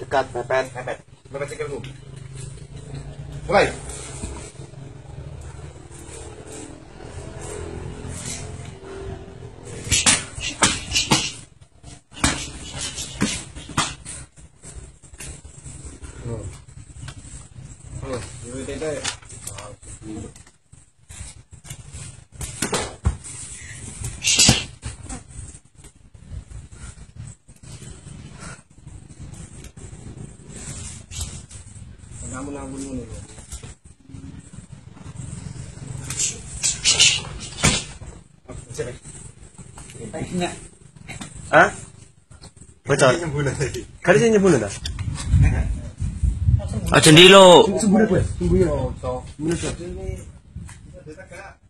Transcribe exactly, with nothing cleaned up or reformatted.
dekat, mepet, mepet, mepet sikilmu. Mulai. Oh, oh, ini tete. Kamu nanggung ini. Hah? Bocor. Kali sih nyebulin dah. Aja ndilo. Sembunyi, sembunyi.